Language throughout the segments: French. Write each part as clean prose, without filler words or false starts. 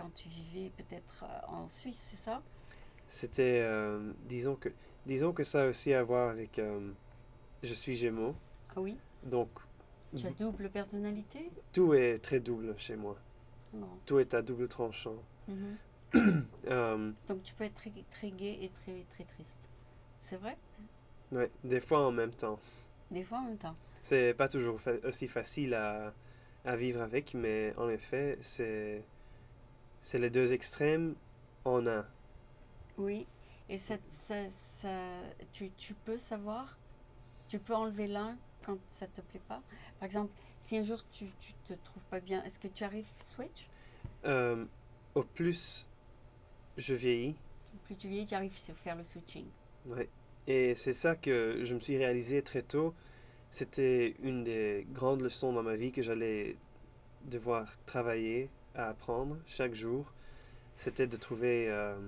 quand tu vivais peut-être en Suisse, c'est ça? C'était, disons que ça a aussi à voir avec, je suis Gémeaux, Ah oui? donc Tu as double personnalité? tout est très double chez moi. Non. Tout est à double tranchant. Mhm. Euh, Donc tu peux être très, très gai et très, très triste. C'est vrai? ouais, des fois en même temps. Des fois en même temps. C'est pas toujours aussi facile à vivre avec, mais en effet, c'est les deux extrêmes en un. Oui. Et tu peux savoir, tu peux enlever l'un quand ça te plaît pas. Par exemple, si un jour tu te trouves pas bien, est-ce que tu arrives switch? Euh, Au plus je vieillis, Plus tu vieillis, tu arrives à faire le switching. ouais. Et c'est ça que je me suis réalisé très tôt. C'était une des grandes leçons dans ma vie que j'allais devoir travailler à apprendre chaque jour. C'était de trouver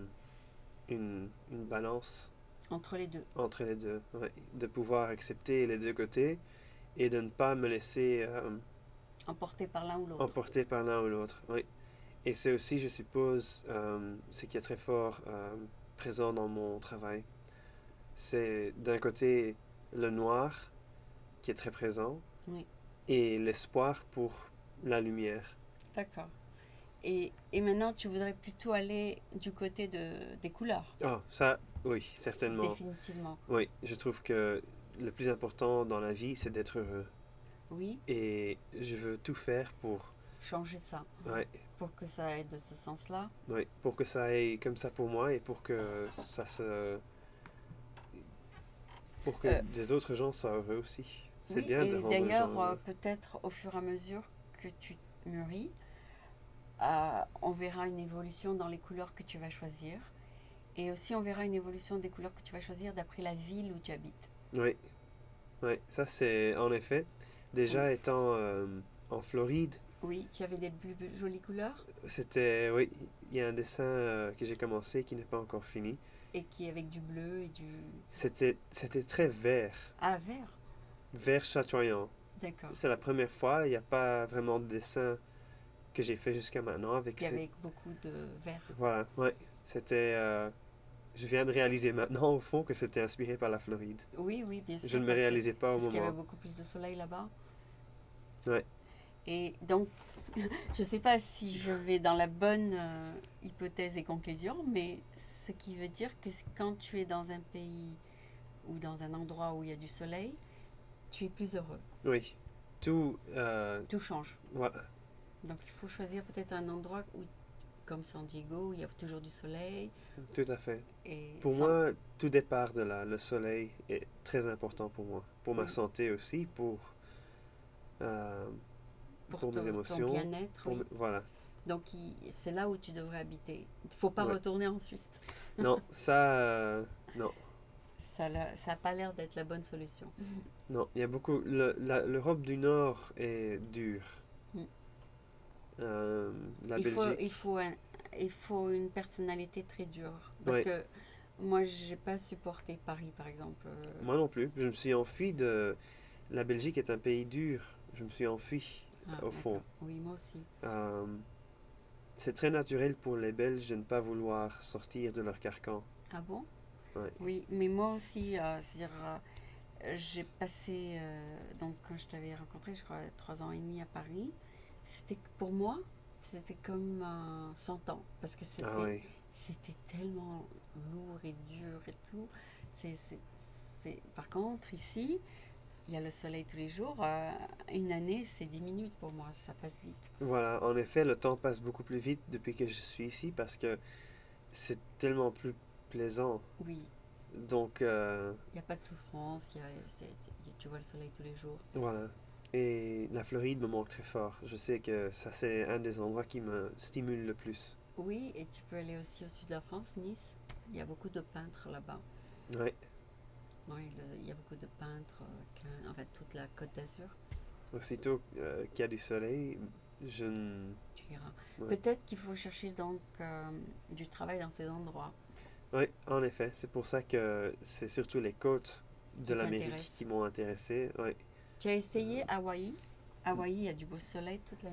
une balance Entre les deux. entre les deux. Ouais. De pouvoir accepter les deux côtés et de ne pas me laisser Emporté par l'un ou l'autre. emporter par l'un ou l'autre. Oui. Et c'est aussi, je suppose, ce qui est très fort présent dans mon travail. C'est d'un côté le noir qui est très présent Oui, et l'espoir pour la lumière. d'accord. Et maintenant, tu voudrais plutôt aller du côté des couleurs, Oh, ça, oui, certainement. définitivement. Oui, je trouve que le plus important dans la vie, c'est d'être heureux. Oui, Et je veux tout faire pour, changer ça ouais, pour que ça aille de ce sens-là. ouais, pour que ça aille comme ça pour moi et pour que ça se, pour que Euh, des autres gens soient heureux aussi. C'est oui, bien de et rendre les gens d'ailleurs, heureux. peut-être au fur et à mesure que tu mûris, on verra une évolution dans les couleurs que tu vas choisir. Et aussi, on verra une évolution des couleurs que tu vas choisir d'après la ville où tu habites. Oui, oui, ça c'est en effet. Oui, Déjà étant en Floride, oui, tu avais des plus jolies couleurs c'était, oui, il y a un dessin que j'ai commencé qui n'est pas encore fini. et qui avec du bleu et du... C'était très vert, Ah, vert. vert chatoyant. D'accord. C'est la première fois, il n'y a pas vraiment de dessin que j'ai fait jusqu'à maintenant avec Il y ces... avait beaucoup de vert. Voilà, ouais. C'était... je viens de réaliser maintenant, au fond, que c'était inspiré par la Floride. Oui, oui, bien Je sûr, ne me réalisais pas au parce qu'il y avait moment. beaucoup plus de soleil là-bas. Ouais. Et donc, je ne sais pas si je vais dans la bonne hypothèse et conclusion, mais ce qui veut dire que quand tu es dans un pays ou dans un endroit où il y a du soleil, tu es plus heureux. Oui. Tout... Tout change. voilà, Donc, il faut choisir peut-être un endroit où, comme San Diego, où il y a toujours du soleil tout à fait. et Pour sans... moi, tout départ de là. Le soleil est très important pour moi. Pour ma Oui, santé aussi, euh, pour pour mes ton émotions. bien-être, oui. Voilà. Donc, c'est là où tu devrais habiter. Il ne faut pas Ouais. retourner en Suisse. Non, ça... non. Ça n'a pas l'air d'être la bonne solution. Non, il y a beaucoup... L'Europe du Nord est dure. Mm. La Il faut, il, Belgique... faut un- il faut une personnalité très dure. Parce Ouais, que moi, j'ai pas supporté Paris, par exemple. moi non plus. Je me suis enfui de... La Belgique est un pays dur. Je me suis enfui, Ah, au fond. d'accord. Oui, moi aussi. Euh, c'est très naturel pour les Belges de ne pas vouloir sortir de leur carcan. Ah bon? Ouais. Oui, mais moi aussi, c'est-à-dire, j'ai passé, donc quand je t'avais rencontré, je crois, 3 ans et demi à Paris. C'était, pour moi, c'était comme 100 ans. Parce que Ah oui. c'était tellement lourd et dur et tout. C'est, c'est, Par contre, ici, il y a le soleil tous les jours. Une année, c'est 10 minutes pour moi, ça passe vite. Voilà, en effet, le temps passe beaucoup plus vite depuis que je suis ici parce que c'est tellement plus plaisant. Oui, Donc, il n'y a pas de souffrance, tu vois le soleil tous les jours. voilà. Et la Floride me manque très fort. Je sais que ça, c'est un des endroits qui me stimule le plus. Oui, et tu peux aller aussi au sud de la France, Nice. Il y a beaucoup de peintres là-bas. Ouais. Oui, il y a beaucoup de peintres, en fait, toute la côte d'Azur, Aussitôt qu'il y a du soleil, je ne... tu iras. Ouais. Peut-être qu'il faut chercher donc du travail dans ces endroits Oui, en effet. C'est pour ça que c'est surtout les côtes de qui l'Amérique qui t'intéressent. m'ont intéressé. Ouais. Tu as essayé Hawaï? Hawaï, il y a du beau soleil toute l'année.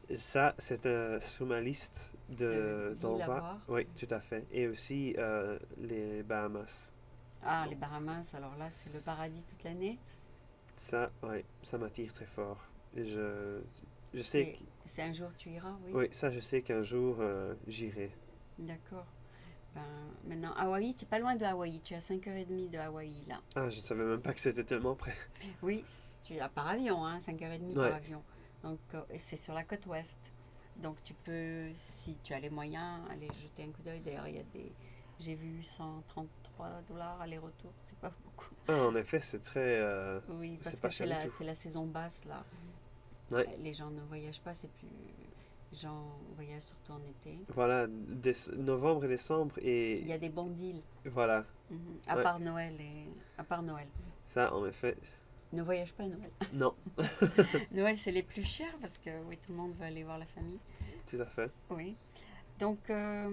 Ça, c'est sur ma liste de villes à d'endroits. voir. Oui, tout à fait. Et aussi les Bahamas. Ah, les Donc, Bahamas, alors là, c'est le paradis toute l'année. ça, ouais, ça m'attire très fort. Et je sais que, C'est un jour tu iras, oui. oui, ça, je sais qu'un jour, j'irai. D'accord. Ben, maintenant, Hawaï, tu es pas loin de Hawaï. Tu es à 5h30 de Hawaï, là. Ah, je ne savais même pas que c'était tellement près. Oui, tu es par avion, hein, 5h30 par Ouais, avion. Donc, et c'est sur la côte ouest. Donc, tu peux, si tu as les moyens, aller jeter un coup d'œil. D'ailleurs, il y a des. J'ai vu $133 aller-retour. C'est pas beaucoup. ah, en effet, c'est très... Oui, parce c'est que pas cher du tout. c'est la saison basse, là. Ouais, Les gens ne voyagent pas, c'est plus. Les gens voyagent surtout en été. voilà, novembre et décembre, Il et y a des bons deals. voilà, Mhm. ouais, À part Noël. ça, en effet, Ne voyage pas à Noël. non, Noël, c'est les plus chers parce que oui, tout le monde veut aller voir la famille. tout à fait. Oui. Donc,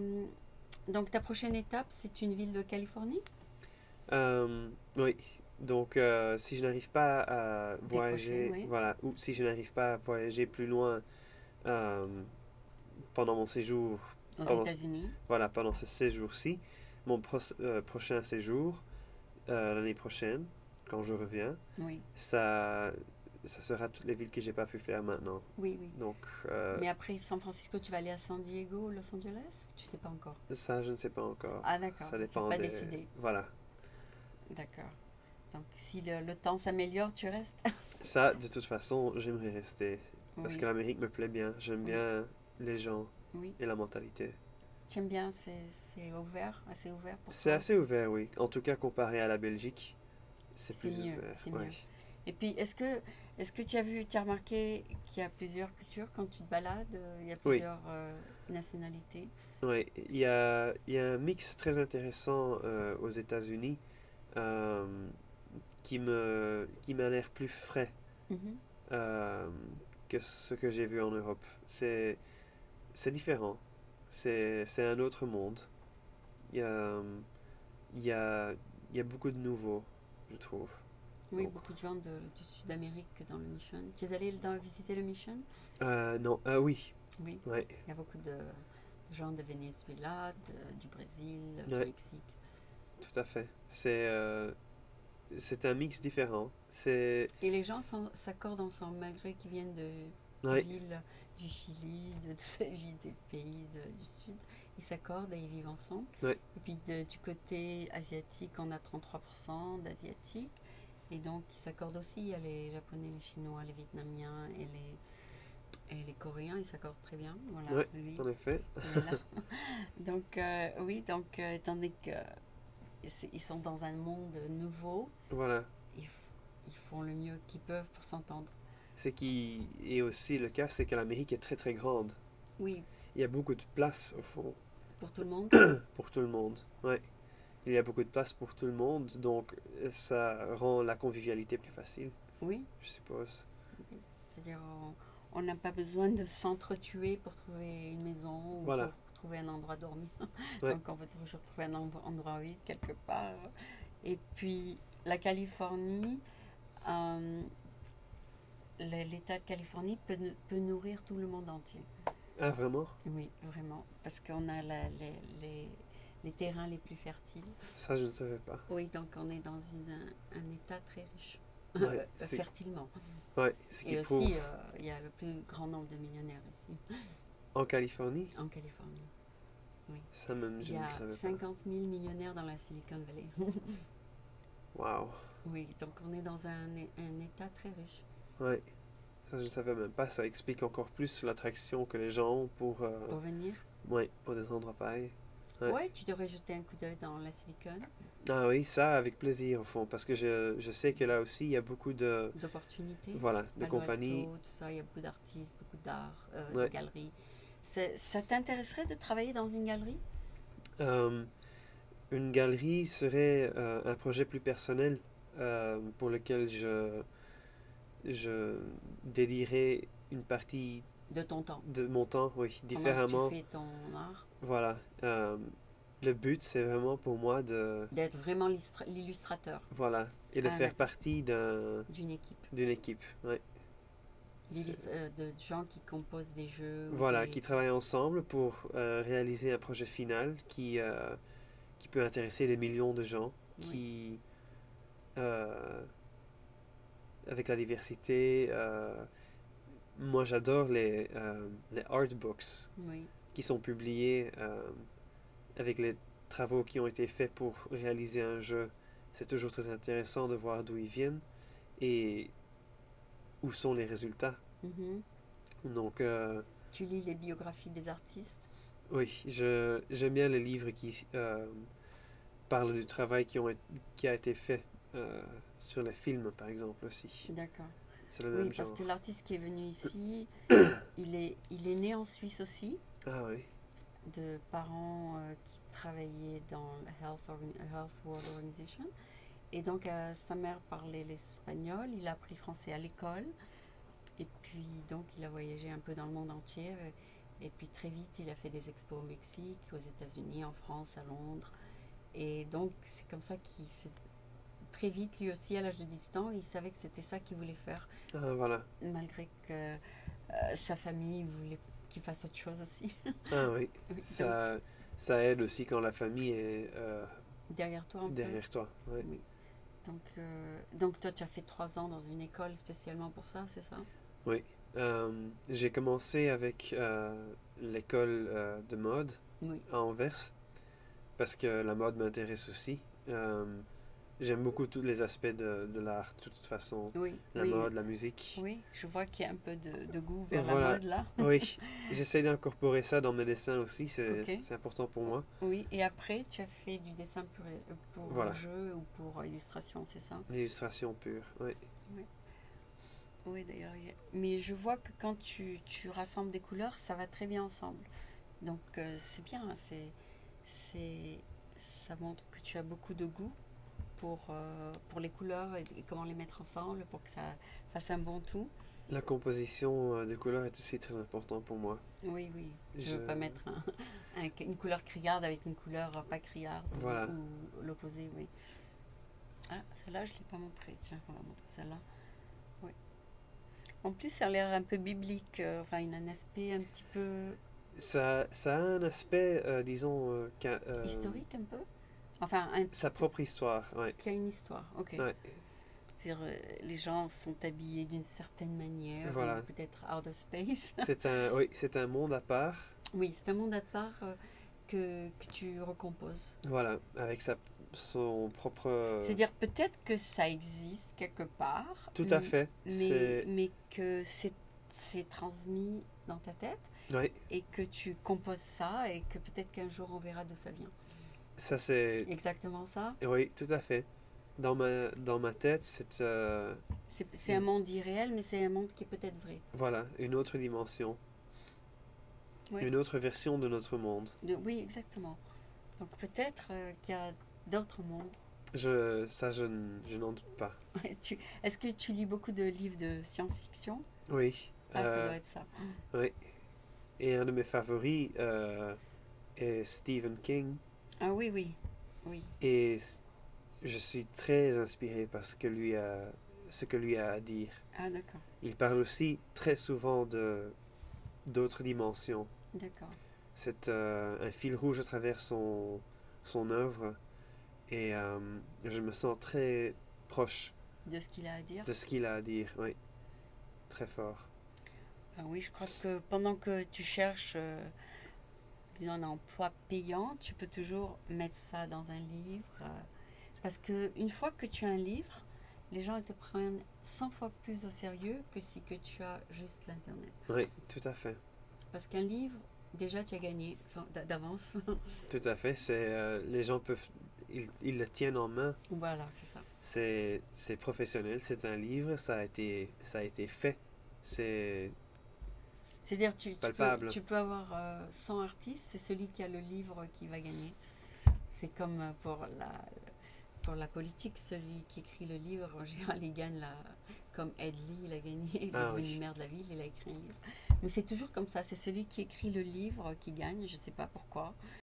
ta prochaine étape, c'est une ville de Californie? Oui, donc si je n'arrive pas à Décrocher, voyager, oui. voilà, ou si je n'arrive pas à voyager plus loin euh, pendant mon séjour, Aux pendant, États-Unis? voilà, pendant ce séjour-ci, prochain séjour, l'année prochaine, quand je reviens, Oui. ça, ça sera toutes les villes que j'ai pas pu faire maintenant. Oui, oui. Donc, Mais après San Francisco, tu vas aller à San Diego, Los Angeles? Tu sais pas encore. ça, je ne sais pas encore. Ah, d'accord. Ça Tu n'as dépend pas des... décidé. Voilà. D'accord. Donc, si le temps s'améliore, tu restes? Ça, de toute façon, j'aimerais rester. Parce que Oui, l'Amérique me plaît bien. J'aime oui, bien les gens oui. et la mentalité. Tu aimes bien, c'est ouvert, assez ouvert pour C'est toi? assez ouvert, oui. En tout cas, comparé à la Belgique, c'est C'est plus mieux, ouvert. c'est Oui. mieux. Et puis, est-ce que tu as remarqué qu'il y a plusieurs cultures quand tu te balades? Il y a Oui, plusieurs nationalités. oui. Il y a un mix très intéressant aux États-Unis euh, qui m'a l'air plus frais Mhm. euh, que ce que j'ai vu en Europe. C'est différent. C'est un autre monde. Il y a, il y a, il y a beaucoup de nouveaux, je trouve. Oui, Donc, beaucoup de gens du Sud-Amérique dans le Mission. Tu es allé visiter le Mission? non, oui, Oui. ouais, Il y a beaucoup de gens de Venezuela, du Brésil, du ouais, Mexique. tout à fait. C'est un mix différent. Et les gens s'accordent ensemble, malgré qu'ils viennent de Ouais, villes du Chili, de toutes ces villes des pays du Sud. Ils s'accordent et ils vivent ensemble. ouais, Et puis du côté asiatique, on a 33% d'Asiatiques. Et donc ils s'accordent aussi. Il y a les Japonais, les Chinois, les Vietnamiens et les Coréens. Ils s'accordent très bien. Voilà, ouais, lui, en effet. il est là. Donc oui, étant donné que ils sont dans un monde nouveau, Voilà. ils, ils font le mieux qu'ils peuvent pour s'entendre. C'est qui est aussi le cas, c'est que l'Amérique est très très grande. Oui, Il y a beaucoup de place au fond pour tout le monde. pour tout le monde. Ouais. Il y a beaucoup de place pour tout le monde, donc ça rend la convivialité plus facile, Oui, je suppose. c'est-à-dire on n'a pas besoin de s'entretuer pour trouver une maison ou Voilà. pour trouver un endroit dormir. Ouais. Donc on peut toujours trouver un endroit vide quelque part. Et puis la Californie, euh, l'État de Californie peut nourrir tout le monde entier. Ah, vraiment? Oui, vraiment. Parce qu'on a les terrains les plus fertiles. Ça, je ne savais pas. Oui, donc on est dans un État très riche, Ouais, c'est fertilement. ouais, ce qui Et prouve aussi, il y a le plus grand nombre de millionnaires ici, en Californie, en Californie. Oui. ça même, Il je y ne a le savais pas. 50 000 millionnaires dans la Silicon Valley. Waouh. Oui, donc on est dans un État très riche. Ouais, ça, je ne savais même pas. Ça explique encore plus l'attraction que les gens ont Pour venir, ouais, pour des endroits pareils. Ouais. ouais, tu devrais jeter un coup d'œil dans la Silicon, Ah oui, ça, avec plaisir, au fond, parce que je sais que là aussi, il y a beaucoup de, d'opportunités. voilà, de Palo compagnies. Alto, tout ça, il y a beaucoup d'artistes, beaucoup d'art, de Ouais. galeries. Ça t'intéresserait de travailler dans une galerie? Euh, une galerie serait un projet plus personnel pour lequel je dédierais une partie De ton temps, de mon temps, oui, pendant que tu différemment. fais ton art, Voilà. Le but, c'est vraiment pour moi de, d'être vraiment l'illustrateur voilà, et de Ah, faire d'accord. partie D'une équipe. d'une équipe. Ouais. De gens qui composent des jeux. Voilà, qui travaillent ensemble pour réaliser un projet final qui peut intéresser des millions de gens, Oui, euh, avec la diversité. Moi, j'adore les art books oui, qui sont publiés avec les travaux qui ont été faits pour réaliser un jeu. C'est toujours très intéressant de voir d'où ils viennent et où sont les résultats. mhm. Donc, Tu lis les biographies des artistes? oui, j'aime bien les livres qui parlent du travail qui a été fait sur les films, par exemple, aussi. D'accord. C'est le Oui, même parce que genre. l'artiste qui est venu ici, il est né en Suisse aussi, Ah oui, de parents qui travaillaient dans la Health World Organization. Et donc, sa mère parlait l'espagnol, il a appris le français à l'école. Et puis, donc, il a voyagé un peu dans le monde entier. Et puis, très vite, il a fait des expos au Mexique, aux États-Unis, en France, à Londres. Et donc, c'est comme ça qu'il s'est très vite, lui aussi, à l'âge de 18 ans, il savait que c'était ça qu'il voulait faire, ah, voilà. malgré que sa famille voulait qu'il fasse autre chose aussi. Ah oui, Donc, ça aide aussi quand la famille est derrière toi un peu. derrière toi. Ouais. Oui. Donc toi, tu as fait 3 ans dans une école spécialement pour ça, c'est ça? Oui. J'ai commencé avec l'école de mode Oui, à Anvers parce que la mode m'intéresse aussi. Euh, J'aime beaucoup tous les aspects de l'art, de toute façon. oui, La oui, mode, la musique. oui. Je vois qu'il y a un peu de goût vers la Voilà. mode là. Oui, j'essaie d'incorporer ça dans mes dessins aussi, Ok. c'est important pour moi. Oui, et après, tu as fait du dessin pour Voilà, jeu ou pour illustration, c'est ça? l'illustration pure. Oui, Oui, oui d'ailleurs. Mais je vois que quand tu rassembles des couleurs, ça va très bien ensemble. Donc c'est bien, c'est, ça montre que tu as beaucoup de goût pour les couleurs et comment les mettre ensemble pour que ça fasse un bon tout. la composition de couleurs est aussi très importante pour moi. Oui, oui. Tu Je, veux pas mettre une couleur criarde avec une couleur pas criarde voilà, ou l'opposé, oui. Ah, celle-là, je ne l'ai pas montrée. Tiens, on va montrer celle-là. Oui. En plus, ça a l'air un peu biblique, enfin, un aspect un petit peu ça a un aspect, disons, historique un peu. Enfin, un petit sa peu, propre histoire. Ouais, qui a une histoire, ok. ouais, C'est-à-dire, les gens sont habillés d'une certaine manière, ou voilà. peut-être out of space. Oui, c'est un monde à part. Oui, c'est un monde à part que tu recomposes. Voilà, avec son propre. C'est-à-dire peut-être que ça existe quelque part, Tout à fait. mais que c'est transmis dans ta tête Oui, et que tu composes ça et que peut-être qu'un jour on verra d'où ça vient. ça c'est. Exactement ça. Oui, tout à fait. Dans ma tête, c'est C'est un monde irréel, mais c'est un monde qui est peut-être vrai. voilà, une autre dimension, Oui, une autre version de notre monde. oui, exactement. Donc peut-être qu'il y a d'autres mondes. Je n'en doute pas. Est-ce que tu lis beaucoup de livres de science-fiction? Oui, Ah, ça doit être ça. oui. Et un de mes favoris est Stephen King. Ah oui, oui, oui. Et je suis très inspiré par ce que lui a à dire. Ah d'accord, Il parle aussi très souvent de d'autres dimensions. d'accord. C'est un fil rouge à travers son œuvre et je me sens très proche De ce qu'il a à dire. de ce qu'il a à dire. Oui, très fort. Ah oui, je crois que pendant que tu cherches, disons, un emploi payant, tu peux toujours mettre ça dans un livre. Parce que une fois que tu as un livre, les gens ils te prennent 100 fois plus au sérieux que si que tu as juste l'Internet. Oui, tout à fait. Parce qu'un livre, déjà tu as gagné d'avance. Tout à fait. Les gens peuvent, ils le tiennent en main. Voilà, c'est ça. C'est professionnel. C'est un livre. Ça a été fait. C'est C'est-à-dire palpable. tu peux avoir 100 artistes, c'est celui qui a le livre qui va gagner. C'est comme pour la politique, celui qui écrit le livre, en général, il gagne comme Ed Lee, il a gagné, il est Ah devenu oui. maire de la ville, il a écrit un livre. Mais c'est toujours comme ça, c'est celui qui écrit le livre qui gagne, je ne sais pas pourquoi.